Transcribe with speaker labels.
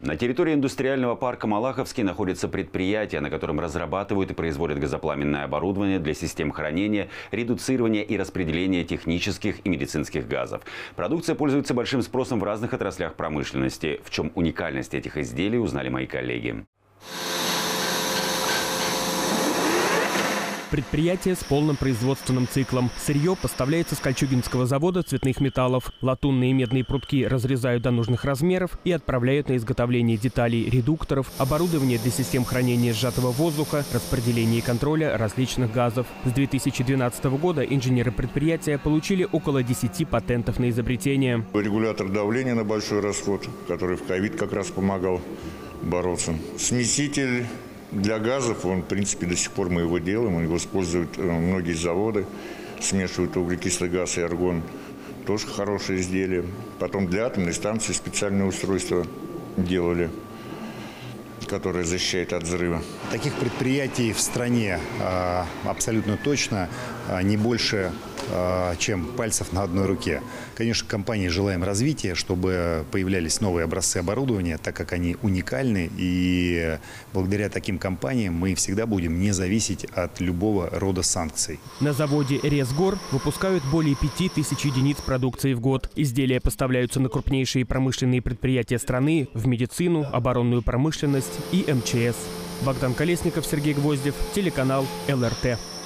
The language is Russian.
Speaker 1: На территории индустриального парка Малаховский находится предприятие, на котором разрабатывают и производят газопламенное оборудование для систем хранения, редуцирования и распределения технических и медицинских газов. Продукция пользуется большим спросом в разных отраслях промышленности. В чем уникальность этих изделий, узнали мои коллеги.
Speaker 2: Предприятие с полным производственным циклом. Сырье поставляется с Кольчугинского завода цветных металлов. Латунные и медные прутки разрезают до нужных размеров и отправляют на изготовление деталей редукторов, оборудование для систем хранения сжатого воздуха, распределения и контроля различных газов. С 2012 года инженеры предприятия получили около 10 патентов на изобретение.
Speaker 3: Регулятор давления на большой расход, который в ковид как раз помогал бороться. Смеситель для газов, он, в принципе, до сих пор мы его делаем, его используют многие заводы, смешивают углекислый газ и аргон, тоже хорошее изделие. Потом для атомной станции специальное устройство делали, которое защищает от взрыва.
Speaker 4: Таких предприятий в стране абсолютно точно не больше, чем пальцев на одной руке. Конечно, компании желаем развития, чтобы появлялись новые образцы оборудования, так как они уникальны. И благодаря таким компаниям мы всегда будем не зависеть от любого рода санкций.
Speaker 2: На заводе «Резгор» выпускают более 5000 единиц продукции в год. Изделия поставляются на крупнейшие промышленные предприятия страны, в медицину, оборонную промышленность и МЧС. Богдан Колесников, Сергей Гвоздев, телеканал ЛРТ.